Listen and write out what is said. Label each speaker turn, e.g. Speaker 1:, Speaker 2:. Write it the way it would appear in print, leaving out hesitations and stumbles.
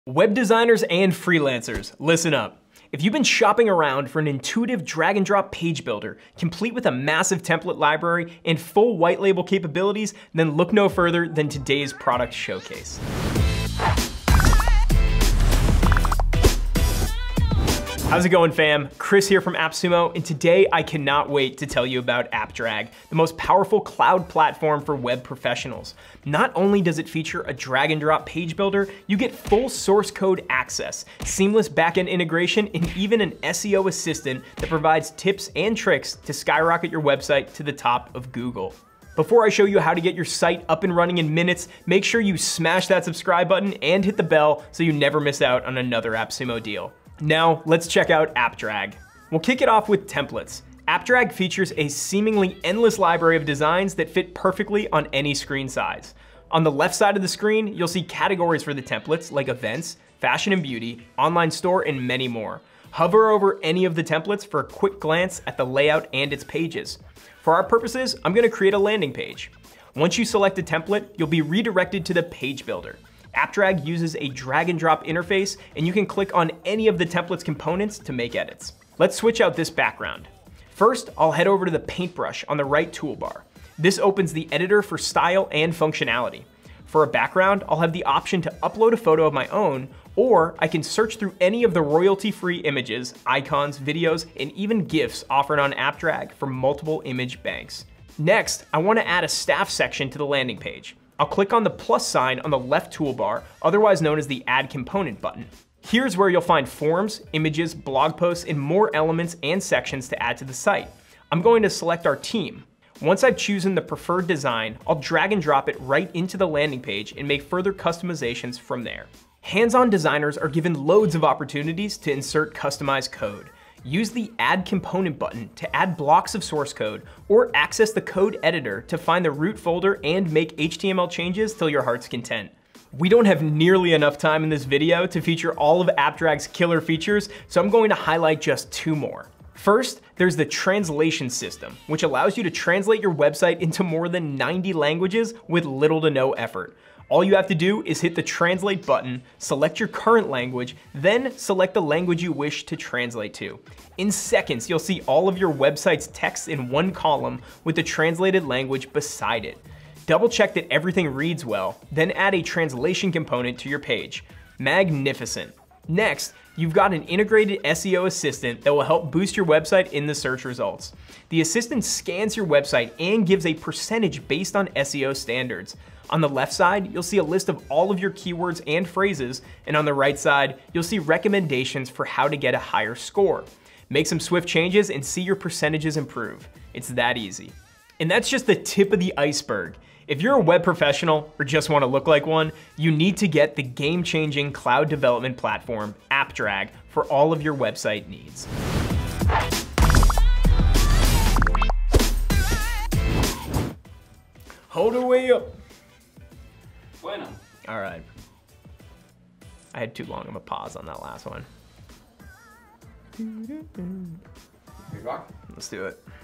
Speaker 1: Web designers and freelancers, listen up. If you've been shopping around for an intuitive drag and drop page builder, complete with a massive template library and full white label capabilities, then look no further than today's product showcase. How's it going, fam? Chris here from AppSumo, and today I cannot wait to tell you about AppDrag, the most powerful cloud platform for web professionals. Not only does it feature a drag and drop page builder, you get full source code access, seamless backend integration, and even an SEO assistant that provides tips and tricks to skyrocket your website to the top of Google. Before I show you how to get your site up and running in minutes, make sure you smash that subscribe button and hit the bell so you never miss out on another AppSumo deal. Now, let's check out AppDrag. We'll kick it off with templates. AppDrag features a seemingly endless library of designs that fit perfectly on any screen size. On the left side of the screen, you'll see categories for the templates like events, fashion and beauty, online store, and many more. Hover over any of the templates for a quick glance at the layout and its pages. For our purposes, I'm gonna create a landing page. Once you select a template, you'll be redirected to the page builder. AppDrag uses a drag and drop interface, and you can click on any of the template's components to make edits. Let's switch out this background. First, I'll head over to the paintbrush on the right toolbar. This opens the editor for style and functionality. For a background, I'll have the option to upload a photo of my own, or I can search through any of the royalty-free images, icons, videos, and even GIFs offered on AppDrag for multiple image banks. Next, I want to add a staff section to the landing page. I'll click on the plus sign on the left toolbar, otherwise known as the Add Component button. Here's where you'll find forms, images, blog posts, and more elements and sections to add to the site. I'm going to select our team. Once I've chosen the preferred design, I'll drag and drop it right into the landing page and make further customizations from there. Hands-on designers are given loads of opportunities to insert customized code. Use the Add Component button to add blocks of source code, or access the code editor to find the root folder and make HTML changes till your heart's content. We don't have nearly enough time in this video to feature all of AppDrag's killer features, so I'm going to highlight just two more. First, there's the translation system, which allows you to translate your website into more than 90 languages with little to no effort. All you have to do is hit the translate button, select your current language, then select the language you wish to translate to. In seconds, you'll see all of your website's text in one column with the translated language beside it. Double check that everything reads well, then add a translation component to your page. Magnificent. Next, you've got an integrated SEO assistant that will help boost your website in the search results. The assistant scans your website and gives a percentage based on SEO standards. On the left side, you'll see a list of all of your keywords and phrases, and on the right side, you'll see recommendations for how to get a higher score. Make some swift changes and see your percentages improve. It's that easy. And that's just the tip of the iceberg. If you're a web professional or just want to look like one, you need to get the game-changing cloud development platform, AppDrag, for all of your website needs. Hold her way up.
Speaker 2: Bueno.
Speaker 1: All right. I had too long of a pause on that last one.
Speaker 2: We rock.
Speaker 1: Let's do it.